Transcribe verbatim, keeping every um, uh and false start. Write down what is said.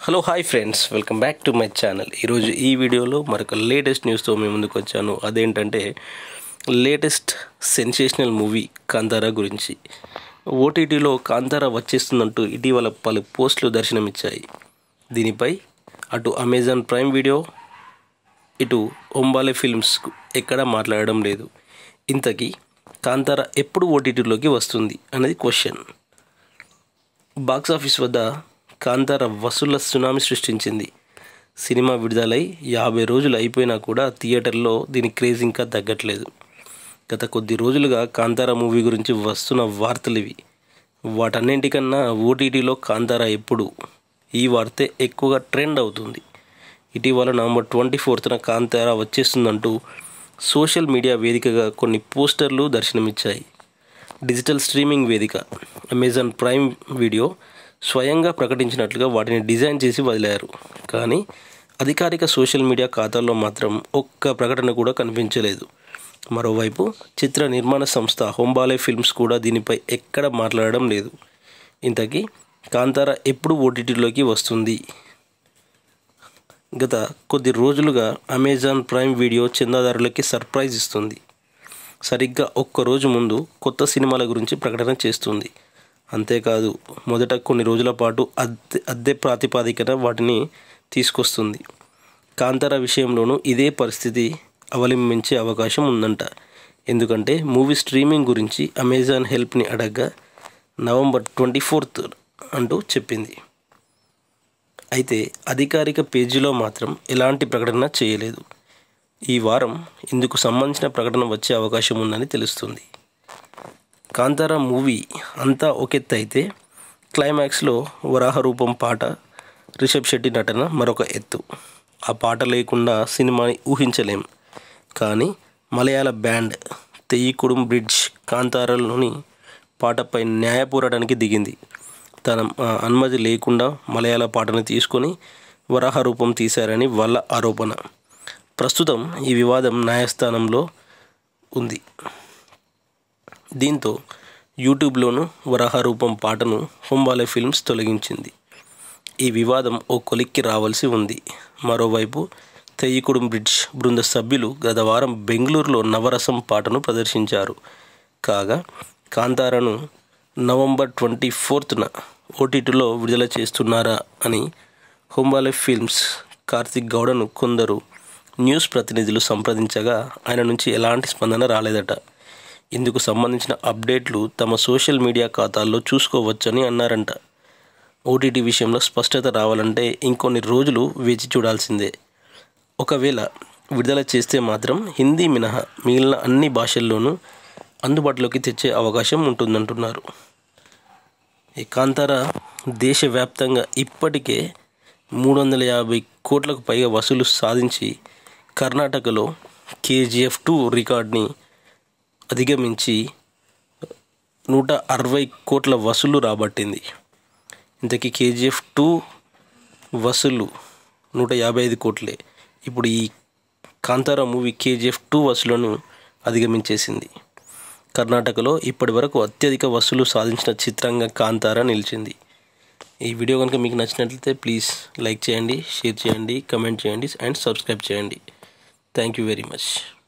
Hello hi friends, welcome back to my channel. ఈరోజు ఈ వీడియోలో మరొక లేటెస్ట్ న్యూస్తో మేము ముందుకు వచ్చాను. అదేంటంటే లేటెస్ట్ సెన్సేషనల్ మూవీ కాంతారా గురించి. ఓటీటీలో కాంతారా వచ్చేస్తుందంటూ ఇటీవల పలు పోస్టులు దర్శనమిచ్చాయి. దీనిపై అటు అమెజాన్ ప్రైమ్ వీడియో, ఇటు ఒంబాలే ఫిల్మ్స్ ఎక్కడా మాట్లాడడం లేదు. ఇంతకీ కాంతారా ఎప్పుడు ఓటీటీలోకి వస్తుంది అనేది క్వశ్చన్. బాక్సాఫీస్ వద్ద కాంతారా వసూళ్ల సునామీ సృష్టించింది. సినిమా విడుదలై యాభై రోజులు అయిపోయినా కూడా థియేటర్లో దీని క్రేజ్ ఇంకా తగ్గట్లేదు. గత కొద్ది రోజులుగా కాంతారా మూవీ గురించి వస్తున్న వార్తలు ఇవి. వాటన్నింటికన్నా ఓటీటీలో కాంతారా ఎప్పుడు, ఈ వార్తే ఎక్కువగా ట్రెండ్ అవుతుంది. ఇటీవల నవంబర్ ట్వంటీ ఫోర్త్న కాంతారా వచ్చేస్తుందంటూ సోషల్ మీడియా వేదికగా కొన్ని పోస్టర్లు దర్శనమిచ్చాయి. డిజిటల్ స్ట్రీమింగ్ వేదిక అమెజాన్ ప్రైమ్ వీడియో స్వయంగా ప్రకటించినట్లుగా వాటిని డిజైన్ చేసి వదిలారు. కానీ అధికారిక సోషల్ మీడియా ఖాతాల్లో మాత్రం ఒక్క ప్రకటన కూడా కనిపించలేదు. మరోవైపు చిత్ర నిర్మాణ సంస్థ ఒంబాలే ఫిల్మ్స్ కూడా దీనిపై ఎక్కడ మాట్లాడడం లేదు. ఇంతకీ కాంతారా ఎప్పుడు ఓటీటీలోకి వస్తుంది? గత కొద్ది రోజులుగా అమెజాన్ ప్రైమ్ వీడియో చందాదారులకి సర్ప్రైజ్ ఇస్తుంది. సరిగ్గా ఒక్కరోజు ముందు కొత్త సినిమాల గురించి ప్రకటన చేస్తుంది. అంతేకాదు, మొదట కొన్ని రోజుల పాటు అద్దె అద్దె ప్రాతిపాదికన వాటిని తీసుకొస్తుంది. కాంతారా విషయంలోనూ ఇదే పరిస్థితి అవలంబించే అవకాశం ఉందంట. ఎందుకంటే మూవీ స్ట్రీమింగ్ గురించి అమెజాన్ హెల్ప్ని అడగ్గా నవంబర్ ట్వంటీ ఫోర్త్ అంటూ చెప్పింది. అయితే అధికారిక పేజీలో మాత్రం ఎలాంటి ప్రకటన చేయలేదు. ఈ వారం ఇందుకు సంబంధించిన ప్రకటన వచ్చే అవకాశం ఉందని తెలుస్తుంది. కాంతారా మూవీ అంతా ఒకెత్తు అయితే క్లైమాక్స్లో వరాహ రూపం పాట, రిషబ్ శెట్టి నటన మరొక ఎత్తు. ఆ పాట లేకుండా సినిమాని ఊహించలేం. కానీ మలయాళ బ్యాండ్ తెయ్యికుడుం బ్రిడ్జ్ కాంతారాలోని పాటపై న్యాయ పోరాటానికి దిగింది. తన అనుమతి లేకుండా మలయాళ పాటను తీసుకొని వరాహ రూపం తీశారని వాళ్ళ ఆరోపణ. ప్రస్తుతం ఈ వివాదం న్యాయస్థానంలో ఉంది. దీంతో యూట్యూబ్లోనూ వరాహ రూపం పాటను ఒంబాలే ఫిల్మ్స్ తొలగించింది. ఈ వివాదం ఓ కొలిక్కి రావాల్సి ఉంది. మరోవైపు తెయ్యికుడుం బ్రిడ్జ్ బృంద సభ్యులు గత వారం బెంగళూరులో నవరసం పాటను ప్రదర్శించారు. కాగా కాంతారాను నవంబర్ ట్వంటీ ఫోర్త్న ఓటీటీలో విడుదల చేస్తున్నారా అని ఒంబాలే ఫిల్మ్స్ కార్తిక్ గౌడను కొందరు న్యూస్ ప్రతినిధులు సంప్రదించగా ఆయన నుంచి ఎలాంటి స్పందన రాలేదట. ఇందుకు సంబంధించిన అప్డేట్లు తమ సోషల్ మీడియా ఖాతాల్లో చూసుకోవచ్చని అన్నారంట. ఓటీటీ విషయంలో స్పష్టత రావాలంటే ఇంకొన్ని రోజులు వేచి చూడాల్సిందే. ఒకవేళ విడుదల చేస్తే మాత్రం హిందీ మినహా మిగిలిన అన్ని భాషల్లోనూ అందుబాటులోకి తెచ్చే అవకాశం ఉంటుందంటున్నారు. ఈ కాంతారా దేశవ్యాప్తంగా ఇప్పటికే మూడు వందల యాభై కోట్లకు పైగా వసూలు సాధించి కర్ణాటకలో కేజీఎఫ్ టూ రికార్డ్ని అధిగమించి నూట అరవై కోట్ల వసూలు రాబట్టింది. ఇంతకీ కేజీఎఫ్ టూ వసూలు నూట యాభై ఐదు కోట్లే. ఇప్పుడు ఈ కాంతారా మూవీ కేజీఎఫ్ టూ వసూలను అధిగమించేసింది. కర్ణాటకలో ఇప్పటి వరకు అత్యధిక వసూలు సాధించిన చిత్రంగా కాంతారా నిలిచింది. ఈ వీడియో కనుక మీకు నచ్చినట్లయితే ప్లీజ్ లైక్ చేయండి, షేర్ చేయండి, కమెంట్ చేయండి అండ్ సబ్స్క్రైబ్ చేయండి. Thank you very much.